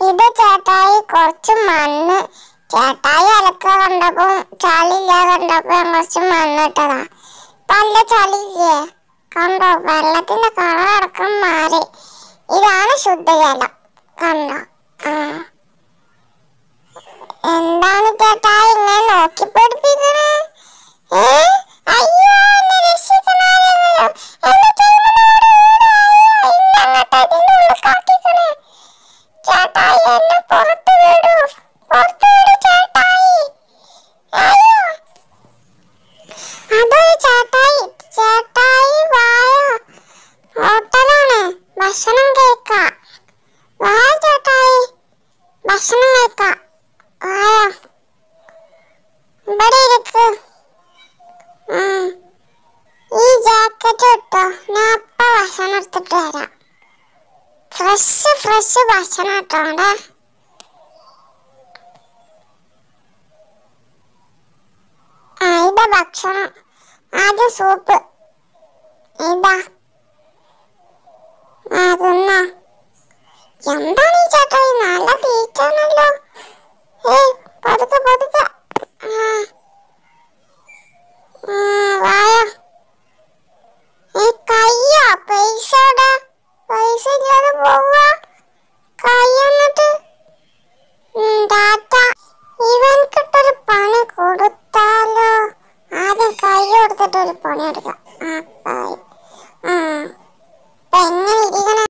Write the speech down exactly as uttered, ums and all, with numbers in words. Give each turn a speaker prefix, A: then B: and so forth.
A: ഇത് ചേട്ടായി കുറച്ച് മണ്ണ്. ചേട്ടായി അലക്ക കണ്ടപ്പോ ചളിയില്ല കണ്ടപ്പോ കുറച്ച് മണ്ണ് ഇട്ടതാ. നല്ല ചളിയില്ലേ കണ്ടോ? വെള്ളത്തിന്റെ കളർ അടക്കം മാറി. ഇതാണ് ശുദ്ധജലം കണ്ടോ? ആ എന്താണ് ചേട്ടായി ഇങ്ങനെ നോക്കി പഠിപ്പിക്കണേ? ഏ അയ്യോ എന്നെ രക്ഷിക്കണോ? ചേട്ടായി എന്നെ പുറത്ത് വിടൂ, പുറത്ത് വിടൂ ചേട്ടായി. അയ്യോ അതൊരു ചേട്ടായി. ചേട്ടായി വായോ, ഹോട്ടലാണ്, ഭക്ഷണം കഴിക്കാം. വായ ചേട്ടായി, ഭക്ഷണം കഴിക്കാം. വായോ, ഇവിടെ ഇരിക്ക്. ഈ ജാക്കറ്റ് ഇട്ടോ, ഞാൻ അപ്പ ഭക്ഷണം എടുത്തിട്ട് വരാം. ഫ്രഷ് ഫ്രഷ് ഭക്ഷണം ഇട്ടോണ്ടേ. ആ ഇതാ ഭക്ഷണം. ആദ്യം സൂപ്പ്.